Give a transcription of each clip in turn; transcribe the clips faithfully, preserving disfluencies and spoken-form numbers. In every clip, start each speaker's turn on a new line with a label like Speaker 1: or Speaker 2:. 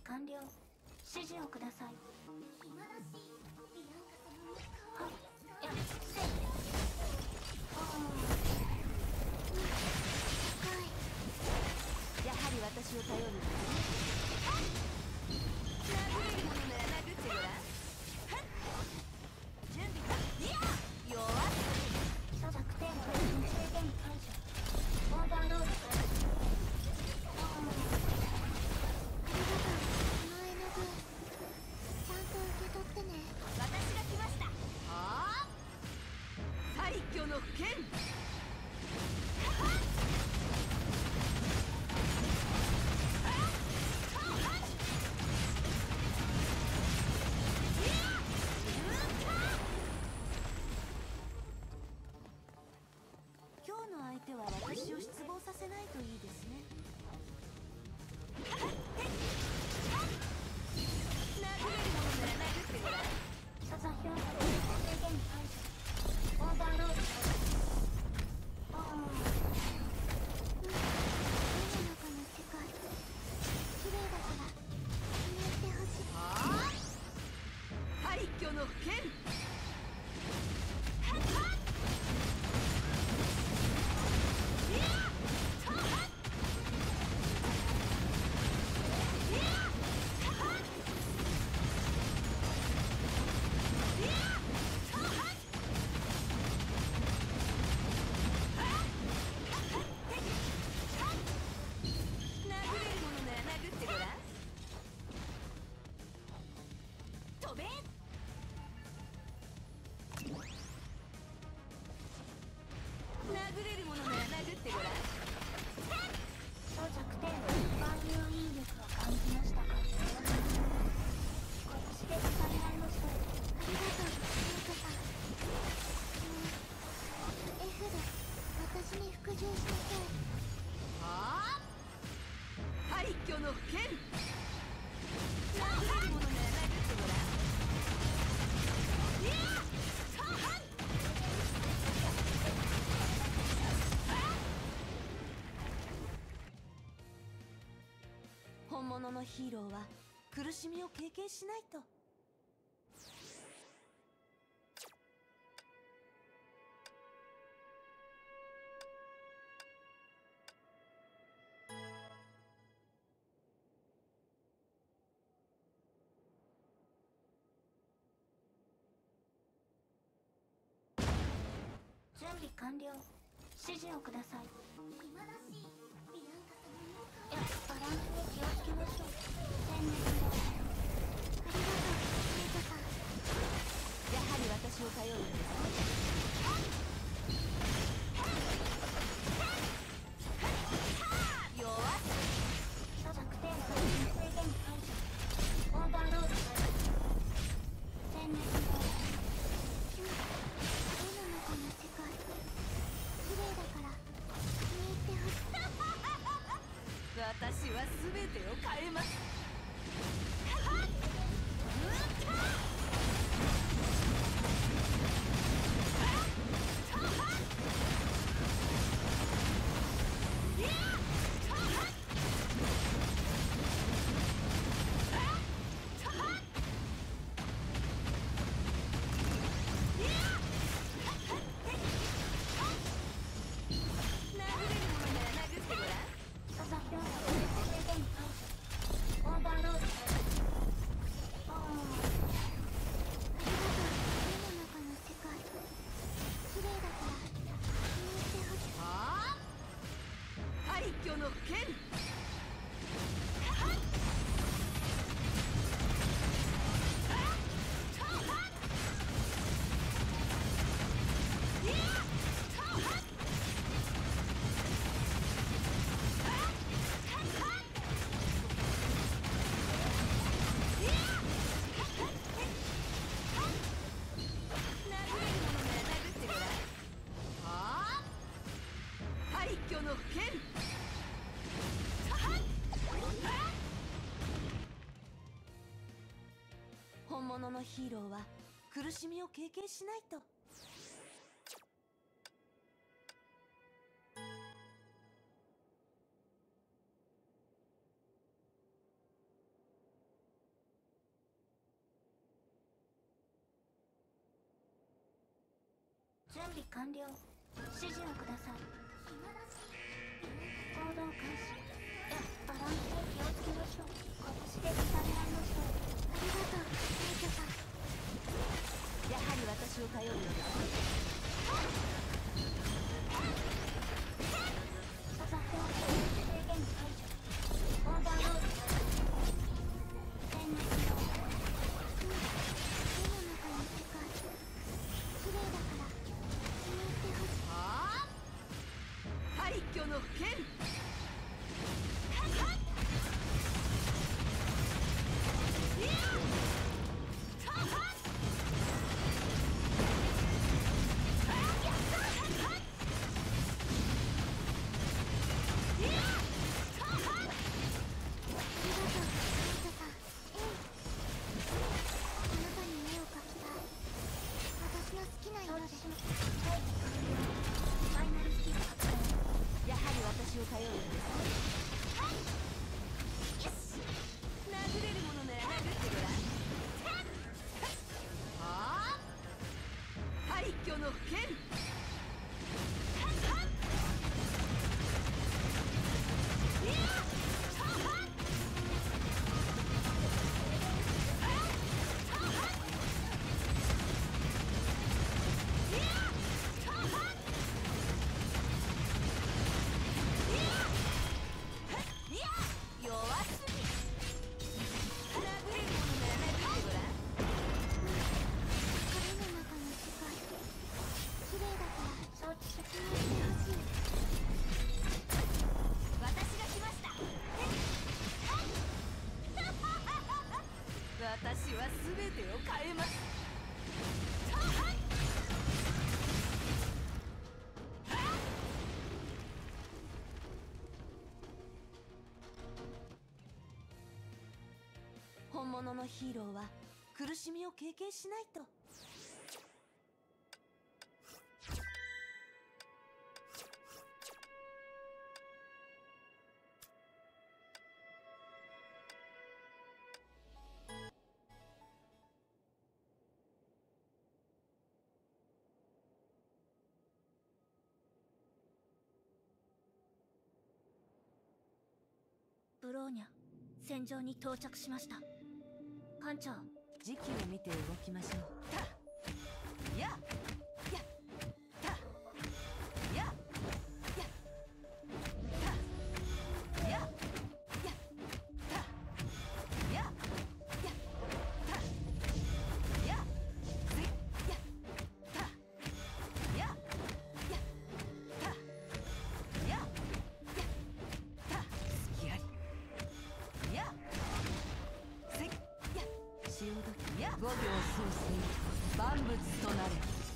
Speaker 1: 完了。指示をください。はい。いや、せい。ああ。
Speaker 2: やはり私を頼るんですね。殴れるものなら殴ってごらん。準備いや弱っ
Speaker 1: 諸弱点を制限解除。オーバーロード開始。ああ。
Speaker 3: ありがとう。この絵の具ちゃんと受け取ってね。
Speaker 2: 私が来ました。はあ廃墟の剣。今日の相手は私を失望させないといいですね。殴れるものなら殴ってごらん。
Speaker 1: 所作標準制限解除。オーバーロード開始。ああ。
Speaker 3: 絵の中の世界綺麗だから気に入ってほしい。
Speaker 2: はあ廃墟の剣。殴れるものなら殴ってごらん。飛べ。殴れるものなら殴ってごらん。
Speaker 1: 諸弱点万有引力を感じましたか。私で伝えられました。
Speaker 3: ありがとう、ゆうかさん。うん F で私に服従しなさい。
Speaker 2: はあ廃墟の剣。殴れるものなら殴ってごらん。いや本物のヒーローは苦しみを経験しないと。
Speaker 1: 準備完了。指示をください。
Speaker 3: 今だしビアンカ様の
Speaker 1: いや、バランスに気をつけましょう。戦略を。
Speaker 3: ありがとう、ゆうかさん。
Speaker 2: やはり私を頼るんですね。弱っ
Speaker 1: 諸弱点制限解除。オーバーロード開始。戦略を。
Speaker 3: 絵の中の世界綺麗だから気に入ってほしい。
Speaker 2: 私は全てを変えます。殴れるものなら殴ってごらん。
Speaker 1: 所作標準制限解除。オーバーロード開始。ああ。
Speaker 3: ありがとう。絵の中の世界綺麗だから気に入ってほしい。
Speaker 2: はあ廃墟の剣。殴れるものなら殴ってごらん。はあ廃墟の剣。本物のヒーローは苦しみを経験しないと。
Speaker 1: 準備完了。指示をください。
Speaker 3: 暇だし
Speaker 1: 行動開始。バランスに気をつけましょう。拳で鍛え合いましょう。
Speaker 3: ありがとうメイトさん。
Speaker 2: やはり私を頼るのですね。
Speaker 1: 座標制限解除。オーバーロード戦略の
Speaker 3: 絵の中の世界綺麗だから気に入ってほしい。
Speaker 2: はあ廃墟の剣。いやたはっやはり私を頼るんですね。よし殴れるものなら殴ってごらん。はあ廃墟の剣。いやたはっ弱すぎ。殴れるものなら殴ってごらん。
Speaker 3: 影の中の世界綺麗だから
Speaker 1: 承知し
Speaker 3: 気に入ってほしい。
Speaker 2: 私が来ました。私は全てを変えます。本物のヒーローは苦しみを経験しないと。
Speaker 1: ブローニャ、戦場に到着しました。艦長、
Speaker 2: 時期を見て動きましょう。たややたややたややたややたやせやたややたややた隙ありやせや潮時やごびょう創生万物となれ。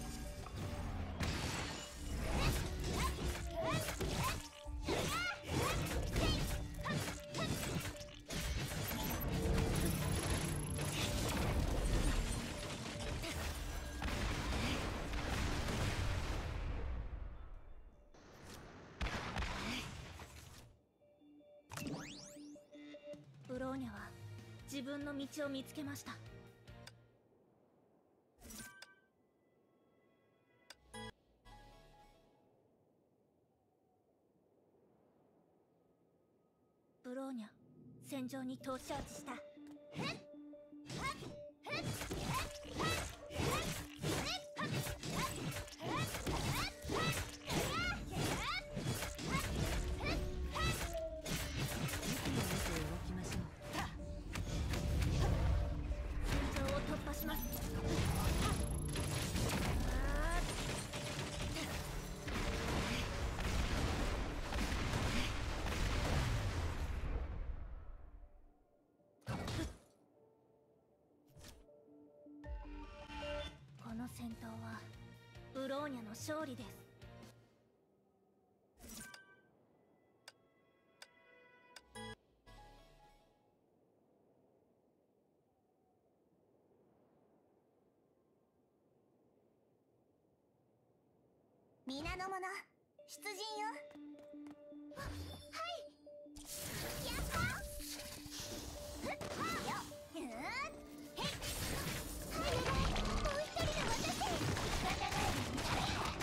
Speaker 1: ブローニャは自分の道を見つけました。ブローニャ、戦場に到着した。この戦闘はブローニャの勝利です。
Speaker 3: 皆の者出陣よ。ははいやったふっはよふっへっはいお願いもう一人の私仕方ない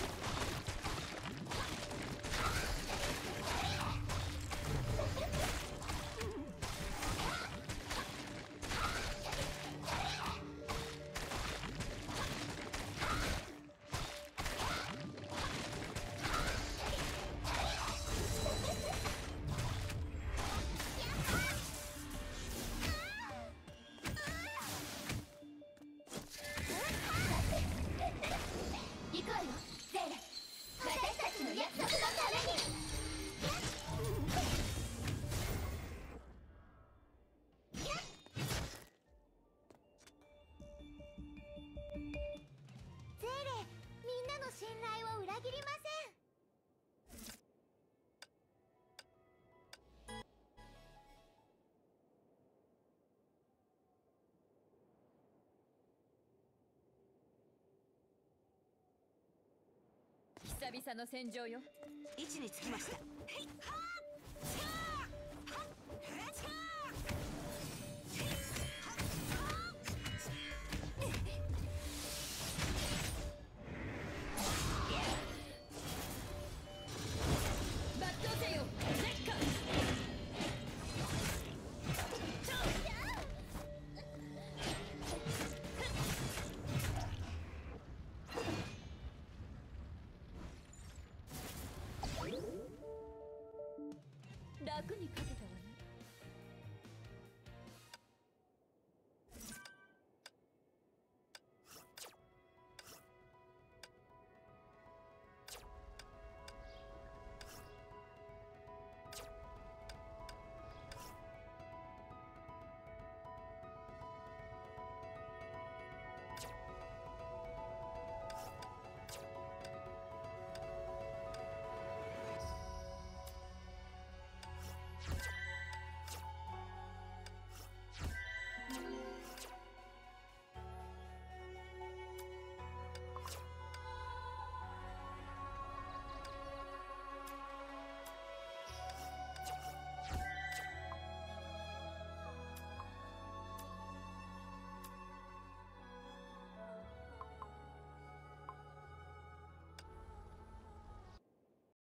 Speaker 3: なの信頼を裏切りま
Speaker 2: 久々の戦場よ。
Speaker 4: 位置につきました。
Speaker 3: せん。